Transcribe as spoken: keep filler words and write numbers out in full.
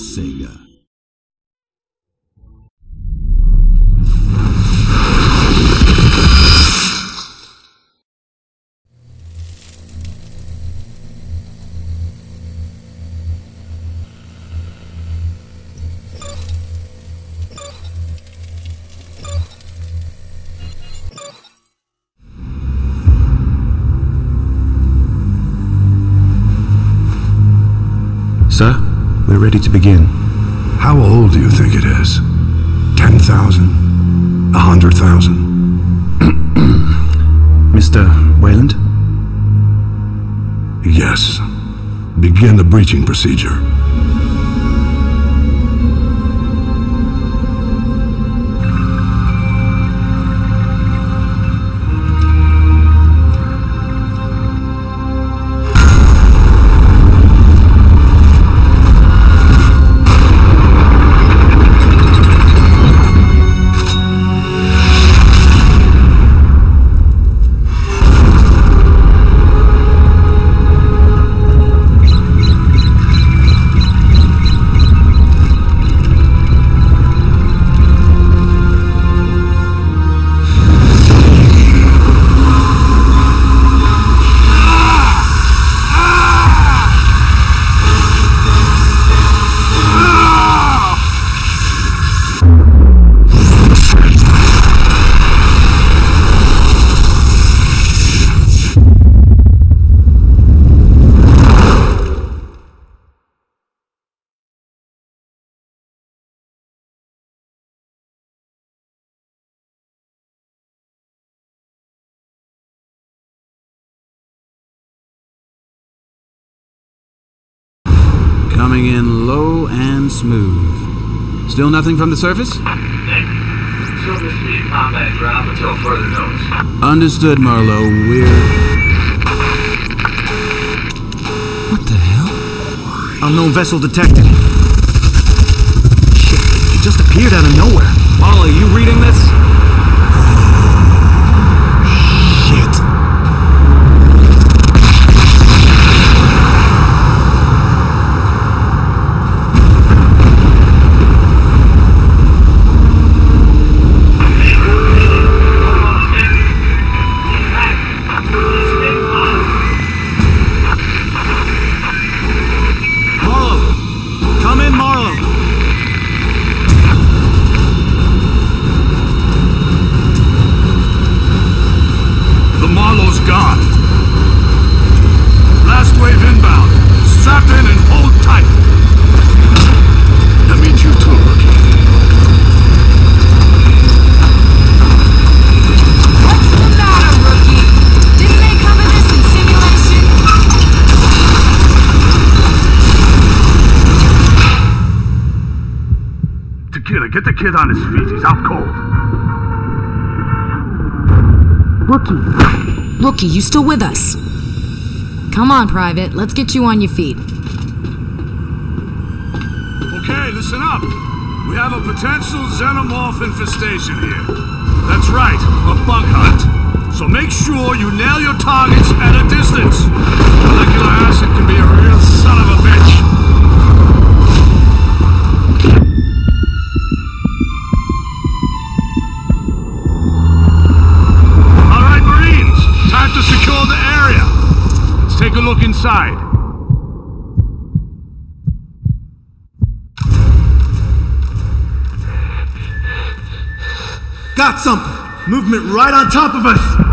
Sega. Sir, we're ready to begin. How old do you think it is? Ten thousand? A hundred thousand? Mister Wayland? Yes. Begin the breaching procedure. Coming in low and smooth. Still nothing from the surface? Surface combat ground until further notice. Understood, Marlowe. We're... What the hell? Unknown vessel detected. Shit, it just appeared out of nowhere. Marlowe, you reading this? Shit. Get the kid on his feet. He's out cold. Rookie. Rookie, you still with us? Come on, Private. Let's get you on your feet. Okay, listen up. We have a potential xenomorph infestation here. That's right, a bug hunt. So make sure you nail your targets at a distance. Molecular acid can be a real son of a bitch. To secure the area. Let's take a look inside. Got something. Movement right on top of us.